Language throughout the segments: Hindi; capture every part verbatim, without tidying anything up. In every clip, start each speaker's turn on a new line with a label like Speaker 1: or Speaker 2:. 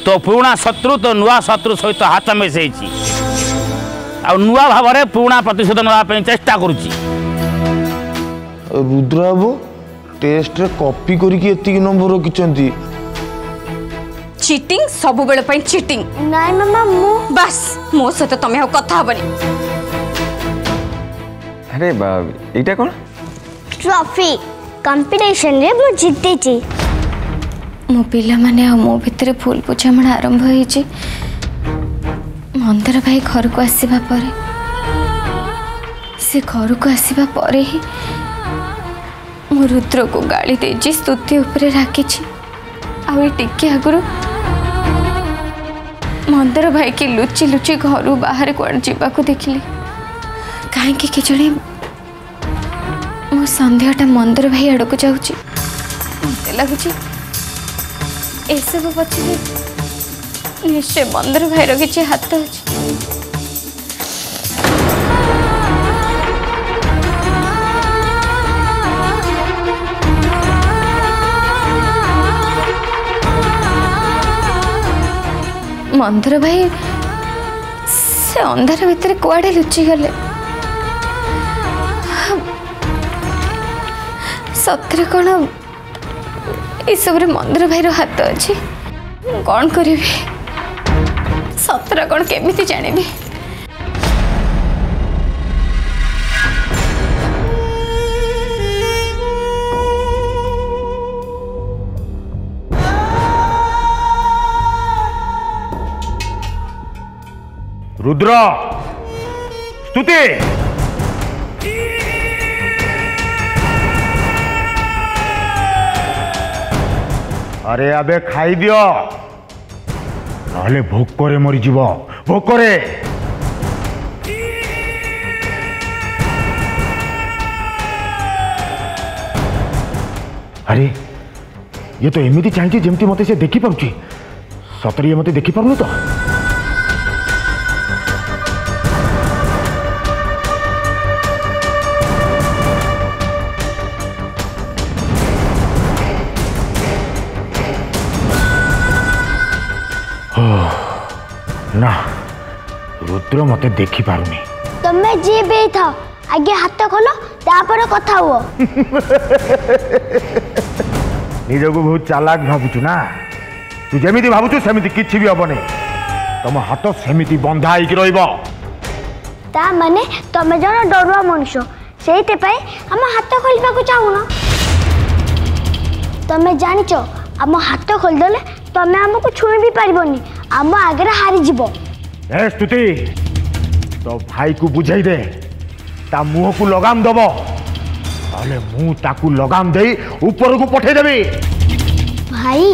Speaker 1: तो पुराना शत्रु तो नुआ शत्रु सहित हाथ मिसई आ नुआ भाव में पुराना प्रतिशोध नापी चेष्टा करुच्ची।
Speaker 2: रुद्र बाबू टेस्ट रे कॉपी करके एतिक नंबर रखिचंती।
Speaker 3: चीटिंग सब बेले पई चीटिंग
Speaker 4: नाइ मामा मु
Speaker 3: बस मो सहित तमे हो कथा हबनी।
Speaker 5: अरे बाब एटा कोन
Speaker 4: ट्रॉफी कंपटीशन रे मु जीते छी।
Speaker 6: मो पिला माने मो भितर फूल बुझामणा आरंभ होईची। मंदर भाई घर को आसीबा परे से घर को आसीबा परे ही मो रुद्र को गाली देजी स्तुति ऊपर राखी आ टिके आगुरु मंदर भाई की लुचि लुचि घर बाहर कौन जावाक देखिली कहीं कि जड़े मो सन्देहटा मंदर भाई आड़ को जाऊँच मत लगुच एसबू पछे निश्चय मंदर भाई किसी हाथ अच्छे। मंदर भाई से अंधार भितर कुआड़े लुचि गले सतरे कौन ये सब मंदर भाई हाथ अच्छे कौन करी सतरा कौन केमिति जानिबी।
Speaker 1: रुद्र स्तुति अरे अबे खाई दियो नहले भोकरे मरी जीव भोकरे। अरे ये तो एमती चाहिए जमती मते से देखी पारुची सतरी मते देखी पारुन तो ना रुद्र मते देखी पारुनी।
Speaker 4: तमे जे बे था आगे हाथ खोलो तापर कथा हुओ।
Speaker 1: निजको बहुत चालाक भावुचु ना तू जेमिति भावुचु सेमिति किछि भी हबनी तम हाथ सेमिति बंधा होइक रहइबो।
Speaker 4: ता माने तमे जण डरुआ मनुष्य सेते पई हम हाथ खोलबा को चाहूना। तमे जानिचो हम हाथ खोल देले तमे हमको छुई भी पारिबोनी हम आगे हारी जीवो।
Speaker 1: ए स्तुति तो भाई को बुझाई दे ता मुंह को लगाम दबो ताले मु ताकू लगाम दे ऊपर को पठे देबी।
Speaker 4: भाई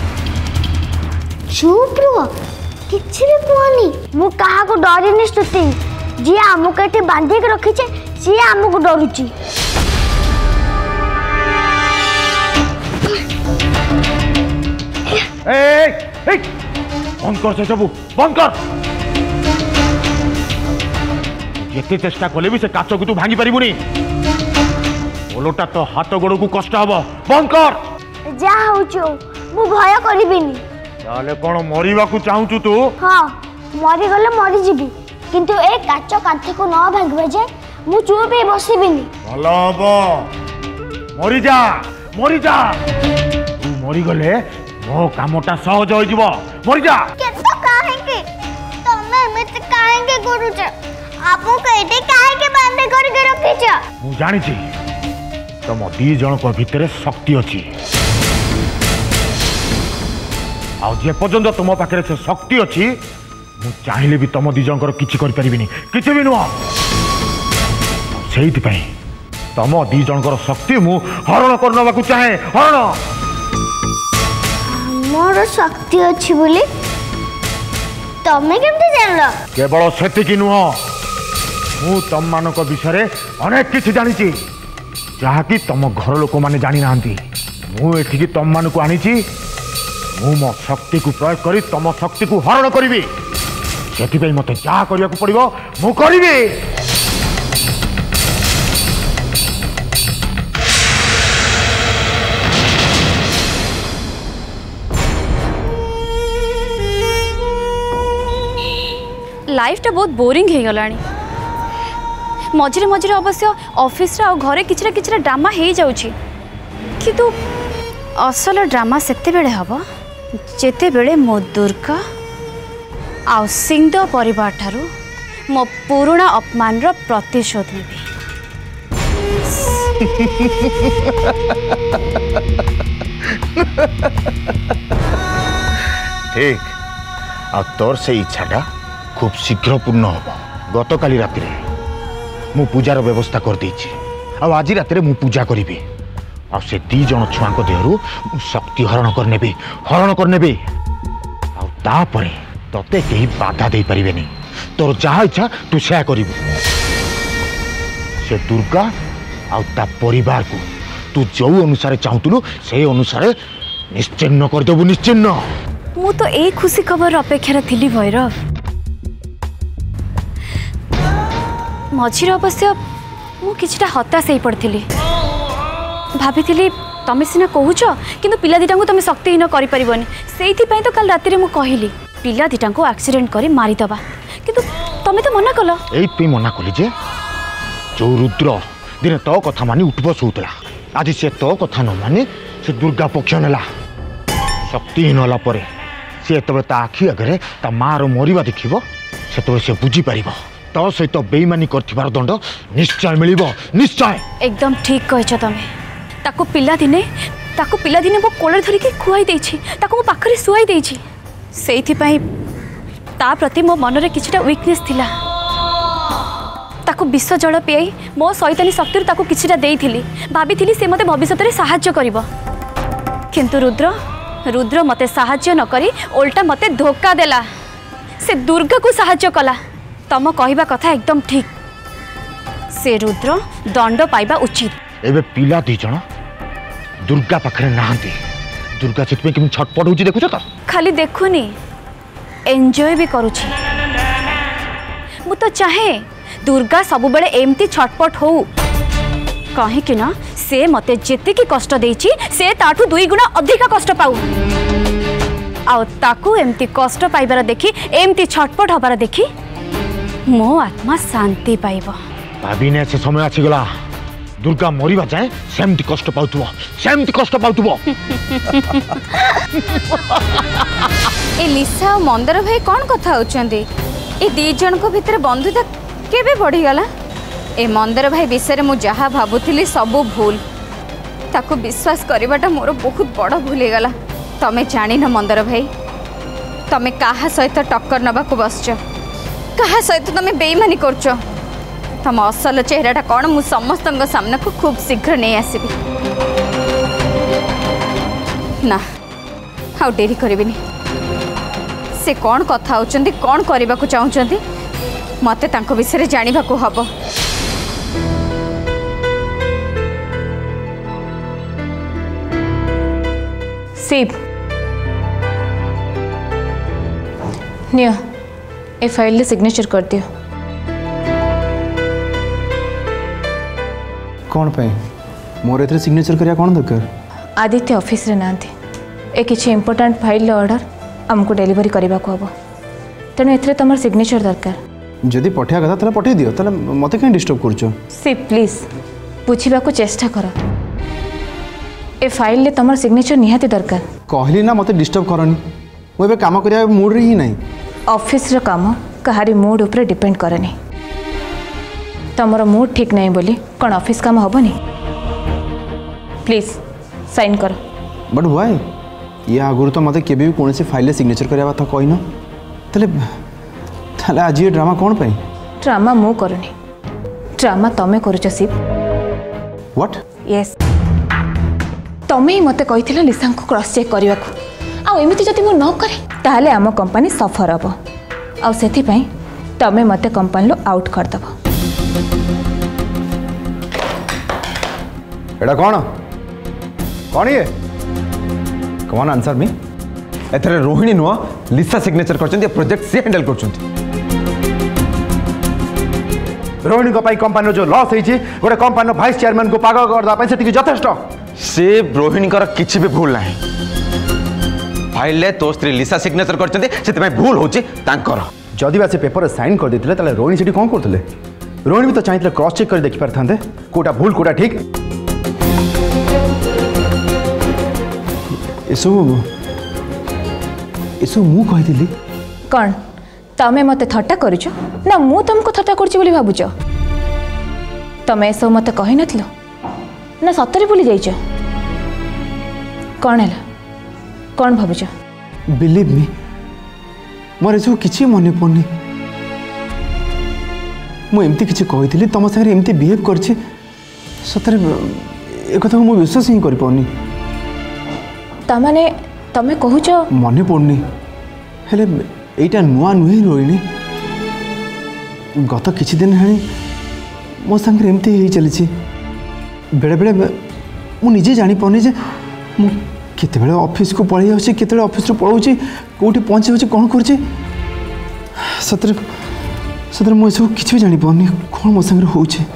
Speaker 4: चुप रहो किछि भी कहनी मु कहा को डरिनी स्तुति जी हमको एठी बांधी के रखी छे सी हमको डरुची।
Speaker 1: ए ए बंद कर से सबू बंद कर जिते चेष्टा कले भी से काच को तू भांगी पारिबुनी ओलोटा तो हाथ गोड़ को कष्ट हबो बंद कर।
Speaker 4: जा होचो मु भय करिबिनी
Speaker 1: ताले कोन मरिबा को चाहूचु तू।
Speaker 4: हां मरि गले मरि जीबी किंतु ए काच कांथे को न भांगबे जे मु चुप ही बसिबिनी।
Speaker 1: भलो हबो मरि जा मरि जा तू मरि गले मो कामटा सहज हो जीवो मरि जा।
Speaker 4: केतो काहे के तमे मत काहे के करूछ आपो कहते काहे के बांधे कर के रखे छ।
Speaker 1: मु जानि छी तम दी जण को भीतर शक्ति अछि आ जे पर्यंत तुम पाखरे से शक्ति अछि मु चाहिले भी तम दी जण को किछि कर परिबिनी किछि भी नुआ सेहित पई तम दी जण को शक्ति मु हरण करनबा को चाहे हरण
Speaker 4: मोर शक्ति अछि बोली तमे केमते जानलो।
Speaker 1: केवल सेति कि नुह मु तम मानक विषय अनेक किछि जानि छी जहा कि तम घर लोक माने जानि नांती मु एठी कि तम मान को आनी छी मु मो शक्ति को प्रयोग करी तम शक्ति को हरण करिवि सेति पई मते जा करिया को पड़िबो मु करिवि।
Speaker 3: लाइफटा बहुत बोरिंग हो गलानी मझिरे मझिरे अवश्य ऑफिस रा घरे किछरा किछरा ड्रामा हो जाउछि किंतु असल ड्रामा सेते बेले हबो जेते बेले मो दुर्गा आ सिंह परिवार ठारू मो पुराना अपमान रो प्रतिशोध नेबी
Speaker 1: ठीक आ तोर से इच्छाटा खूब शीघ्र पूर्ण हम गत काली राति मु पूजार व्यवस्था कर देछि आ आज राति मु पूजा करी आ से दी जन छुआ देहरु शक्ति हरण करने हरण करने तापर तते कहीं बाधा दे पारिबेनी तोर जहाँ इच्छा तू से करू से दुर्गा आ ता परिवार को तू जो अनुसार चाहूलु से अनुसार निश्चिन्न करदेबु निश्चिन्न
Speaker 3: मु तो ए खुशी खबर अपेक्षा थी भैरव मझिरे अवश्य मु किछटा हताश हो पड़ी भाभी तमें सिना कहूच कि पिला दीटा को तुम शक्तिहीन करनी से तो कल राति मु कहली पिला दीटा को एक्सीडेंट कर मारिदबा किंतु तमें तो मना कल
Speaker 1: ये मना कली जे जो रुद्र दिने तो कथा मानी उठ बस होता आज से तो कथा न मानी से दुर्गा पक्ष नेला शक्तिहीन होला परे से तबे ता आखि आगे ता माँ रो मरिबा देखिबो से तो से बुझी पारिबो तो सहित बेईमानी करथिबार दंड निश्चय मिलिबो निश्चय
Speaker 3: एकदम ठीक कहछ तमे ताको पिला दिने ताको पिला दिने मो कोलर धरि के खुआई देछि ताको मो पाखरे सुआई देछि सेइथि पई ता प्रति मो मन रे किछटा वीकनेस थिला ताको विश्व जल पियाई मो सैतानी शक्ति ताको किछटा देइथिली भाबिथिली से मते भविष्यत रे सहाय्य करिवो किंतु रुद्र रुद्र मते सहाय्य न करी उल्टा मते धोखा देला से दुर्गा को सहाय्य कला तम कहवा कथा एकदम ठीक से रुद्र दंड पाइबा उचित
Speaker 1: एबे पिला दी जण दुर्गा पाखरे नाहंती दुर्गा चित में कि छटपट होची देखुछ त
Speaker 3: खाली देखुनी एंजॉय भी करूची मु तो चाहे दुर्गा सब बेले एमती छटपट हो कहीं कि ना से मते जेते की कष्ट देची से ताठू दुई गुणा अधिक कष्ट पाऊ आ ताकू एमती कष्ट पाइबार देखी एमती छटपट हबार देखी मो आत्मा शांति पाइबो
Speaker 1: भाभी से समय आसी गला दुर्गा मरिबा जाए सेमती कष्ट पाउतबो सेमती कष्ट पाउतबो
Speaker 6: ए लिसा और मंदर भाई कौन कथा होचंदी ए दी जन को भीतर बंधुता केबे बढ़ी गला ए मंदर भाई विषय मु जहा भाबुथिली सब भूल ताको विश्वास करवाटा मोर बहुत बड़ भूल हो गला तमे जानी न मंदर भाई तमे काहा सहित टक्कर नबा को बसच काहा सहित तमे बेईमानी करछ तम असल चेहराटा कौन मु समस्त सामना को खूब शीघ्र नहीं आसबि ना हाउ डेरी करिबिनी से कौन कथा होचंदी कौन करबा को चाहउचंदी मते तांको विषय जानिबा को हबो
Speaker 7: शिव नियो ए फाइल ले सिग्नेचर कर दियो
Speaker 2: कौन पे मोर एथरे सिग्नेचर करिया कौन दरकार
Speaker 7: आदित्य ऑफिस रे नांती ए किछि इंपोर्टेंट फाइल ऑर्डर हमको डिलीवरी करबा को हबो तेणु एथरे तमर सिग्नेचर दरकार
Speaker 2: जदि पठिया कथा तले पठे दियो तले मते कहीं डिस्टर्ब करछो
Speaker 7: शिव प्लीज बुझिबा को चेष्टा कर ए फाइल ले तमर सिग्नेचर निहाती दरकार
Speaker 2: कहली ना मते डिस्टर्ब करनी मु एबे काम करिया मूड रे ही नहीं
Speaker 7: ऑफिस रो काम कहारी मूड ऊपर डिपेंड करनी तमर मूड ठीक नहीं बोली कौन ऑफिस काम हबनी प्लीज साइन कर
Speaker 2: बट व्हाई ये आगुर तो मते केबे भी कोनसे फाइल ले सिग्नेचर करिया बात कहिनो तले तले आज ये ड्रामा कौन पे
Speaker 7: ड्रामा मु करनी ड्रामा तमे करूछ शिव
Speaker 2: व्हाट
Speaker 7: यस तमे ही मते कहिथिला लिसा को क्रॉस चेक करबा को आ एमिति जति मु न करे ताले आम कंपनी सफर हबो आ सेथि पई तमे मते कंपनी लो आउट कर दबो
Speaker 2: एडा कौन कौन ये कम ऑन आंसर मी एथरे रोहिणी नुआ लिसा सिग्नेचर करछन प्रोजेक्ट से हैंडल करछन
Speaker 8: रोहिणी को पाई कंपनी जो लॉस होईची गोटे कंपनी वाइस चेयरमैन को पागल करदा पई सेति यथेष्ट
Speaker 5: से रोहिणी कर किछि भी भूल नाही फाइल ले तो स्त्री लिसा सिग्नेचर करछन से भूल होची तांकर
Speaker 8: जदि बा से पेपर साइन कर देते ताले रोहिणी सेठी कौन करते रोहिणी भी तो चाहिए क्रॉस चेक कर देखि पारथांते कोटा भूल कोटा ठीक एसो एसो मु कहिदिली
Speaker 7: कौन तमें मते थट्टा करुच ना मु तुमको थट्टा करुची बोली भाबुच तमें सब मते कहि नथिलो ना सतरे भूली जाइछ कौन है कौन भाबुच
Speaker 8: बिलीव मी मोर सब किसी मन पड़नी मुझे किसी कही तुम सागर एमती बिहेव कर सतरे एक मुझे विश्वास ही कर पानी
Speaker 7: तमाने तमें कहूच
Speaker 8: मन पड़नी हेले एटा नुआ नुहे रोहिणी गत किछि दिन है मो संगे एमती ही चली बेले बेले मुझे जानी पानी जे मु केते बेले ऑफिस को पळै आउछि केते बेले ऑफिस रो पळौछि कोठी पहुंची होछि कोन करछि सतरे सतरे मो सब किछि भी जानी पानी कोन मो संगे होछि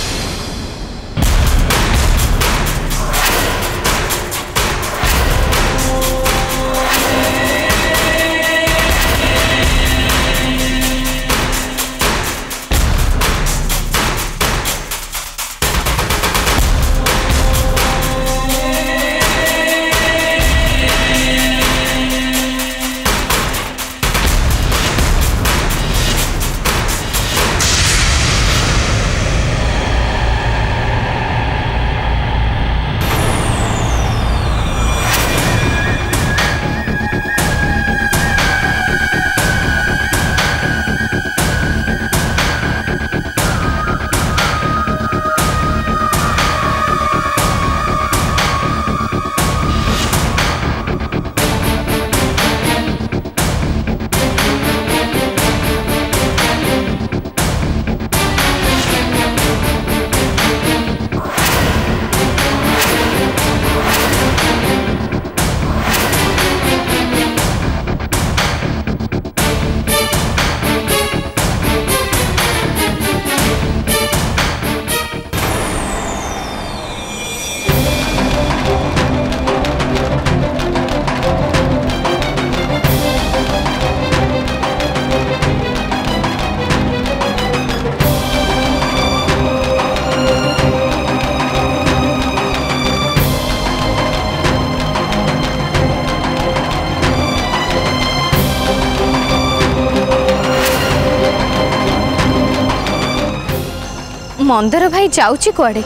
Speaker 6: मंदर भाई जाऊची कुआडे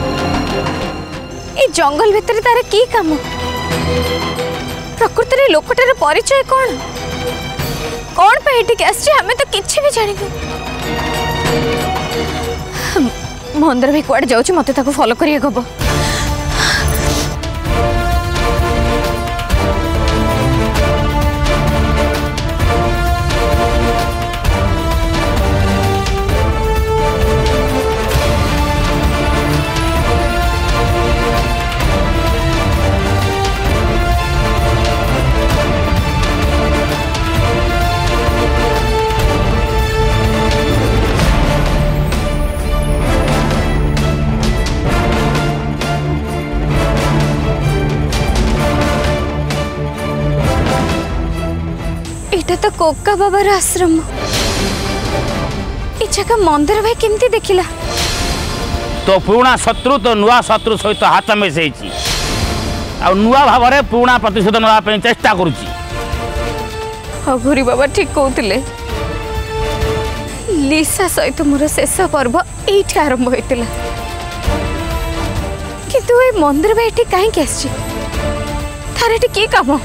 Speaker 6: ए जंगल भितर तार की काम प्रकृति रे लोकटार परिचय कौन कौन पे एठी आसी हमें तो किछि भी जानि मंदर भाई कुआडे जाऊची मते ताको फॉलो करिए गबो तो कोका बाबार आश्रम ए जगह मंदिर भाई केमती देखिला
Speaker 9: तो पुराना शत्रु तो नुआ शत्रु सहित हाथ मिसई नुआ भाव में पुराना प्रतिशोध नापी चेष्टा करुच्ची
Speaker 6: अघोरी बाबा ठीक कहते लिसा सहित मोर शेष पर्व ये आरंभ होता किंतु ए मंदिर भाई ये कहीं आसी थार ये कि काम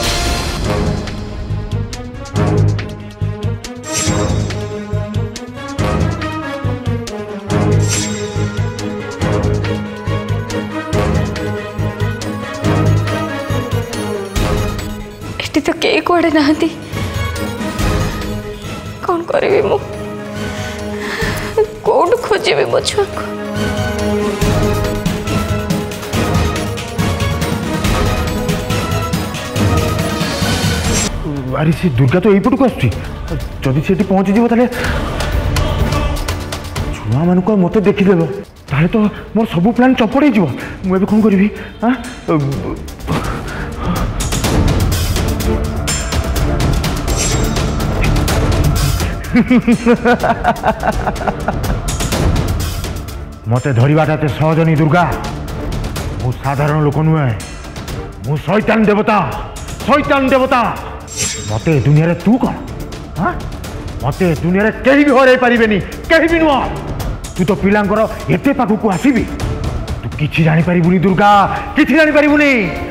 Speaker 6: तो के कुआडे नहांती कौन करी मु कौन खोजे मो छुआ को
Speaker 1: अरे से दुर्गा तो यहीपट को आसुची जदि से पहुंची जीव ताले छुआ मान को मत देखीदेव ताले तो मोर सब प्लान चपड़ हो मुझे कौन करी हाँ मते धरिबाटा एते सहज नहीं दुर्गा। मु साधारण लोक नुहे, मु शैतान देवता, शैतान देवता। मते दुनिया रे तू कौन? हाँ मते दुनिया रे कहीं भी हराई पारिबेनी, कहीं भी नुह। तू तो पिलांकर एते पाखु आसीबी, तू किछि जानि पारिबुनी दुर्गा, किछि जानि पारिबुनी।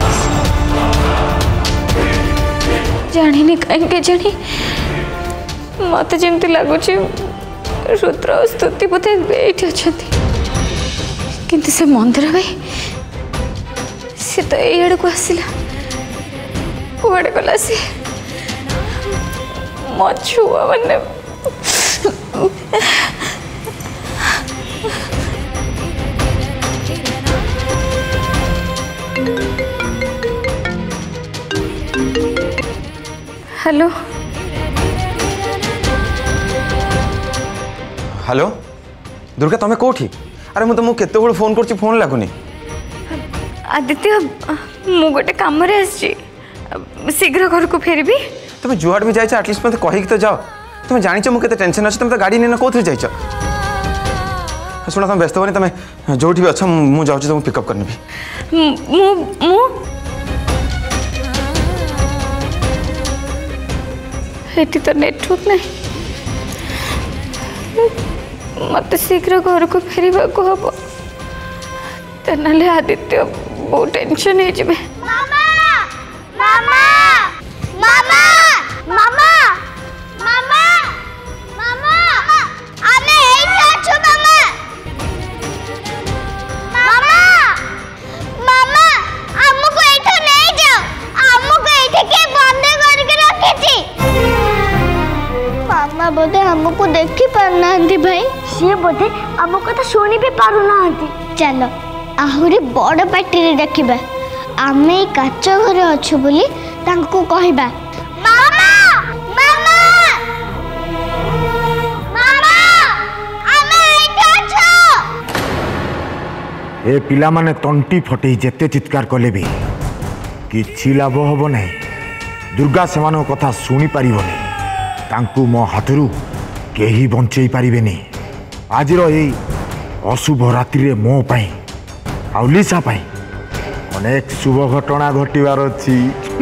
Speaker 6: जानी कहीं जानी मत जमती लगुच रुद्र और स्तुति बोधे ये अच्छा किंतु से मंदिर भाई सी तो ये को आसला कुआड़े गला सी मो छुआ मैंने हेलो
Speaker 2: हेलो दुर्गा तुम्हें कोठी? अरे मुझे मुझे केते फोन कर फोन लगुनि।
Speaker 6: आदित्य मु गोटे काम रे आसी शीघ्र घर को फेरबी।
Speaker 2: तुम जुआड भी जाइछ एटलिस्ट मते कहि तो जाओ। तुम जानिछ मु केते टेंशन अछि, तुम तो गाड़ी नेना कोथि जाइछ। सुना तुम व्यस्त होनी, तुम जोठी भी अच्छा मु जाउछ तुम पिकअप करने भी।
Speaker 6: मु मु एटी तो नेटवर्क नहीं, मत शीघ्र घर को फेरवा को हम आदित्य बहुत टेंशन है जबे।
Speaker 4: मामा मामा मामा मामा मामा मामा आमे एई अछु मामा मामा मामा हमको एठो नहीं जाओ, हमको एठे के बंद करके रखेछि। मामा बोधे हमको देखी पारना भाई, सी बोधे आम कथा शुणी भी पारुना। चलो आहरी बड़ पार्टी देखा आम काच घर अच्छु बोली तांको कहबा। मामा मामा मामा आमे एठे अछु।
Speaker 1: ए पिला माने तंटी फटे जेते चित्कार कले भी किछि लाभ हबो नै। दुर्गा सेमानो कथा सुनी पारिबोनी, तांकु मो हाथरू केही बंचई पारिबेनी। आजिर एई अशुभ रात्रि रे मो पाई आउ लिसा पाई अनेक शुभ घटना घटिवार अछि।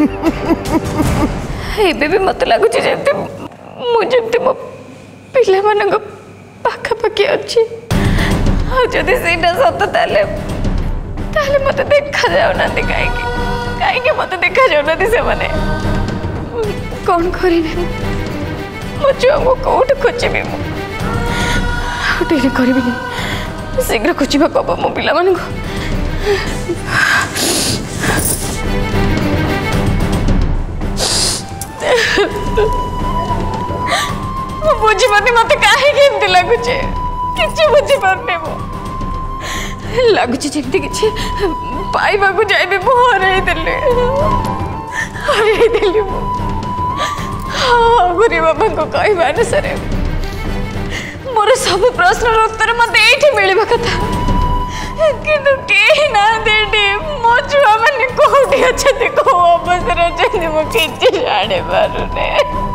Speaker 6: एबे भी मत लागुछि जेते मु जेते मो पिला मानक पाखा पाखी अछि। आ जदि सेटा सत ताले ताले मत देखा जाउ ना काई के काई के मत देखा जाउ ना से माने कोन करिबे मो छुआ को कोठ खोजिबे मु डेरी करिबिनी शीघ्र खोजिबा कब मो पिला मानक। मु बुझी पानी मते काहे केमती लागुचे किछि बुझी पारने मो लागुचे जेमती किछि पाइबा को जाइबे मो हराई देले हराई देले मो। हाँ गुरी बाबा को कहबा अनुसार मोर सब प्रश्न उत्तर मत एठी मिलबा कथा किंतु केही ना देडी मो छुआ माने कोठी अछते को अवसर अछते मो किछि जाने पारुने।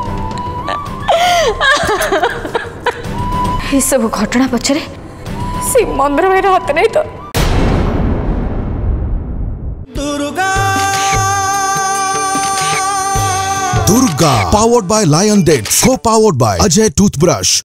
Speaker 6: ये सब घटना पछरे से मंदिर भाई हाथ नहीं तो
Speaker 10: Durga Durga powered by Lion Dates, को पावर्ड बाय अजय टूथब्रश।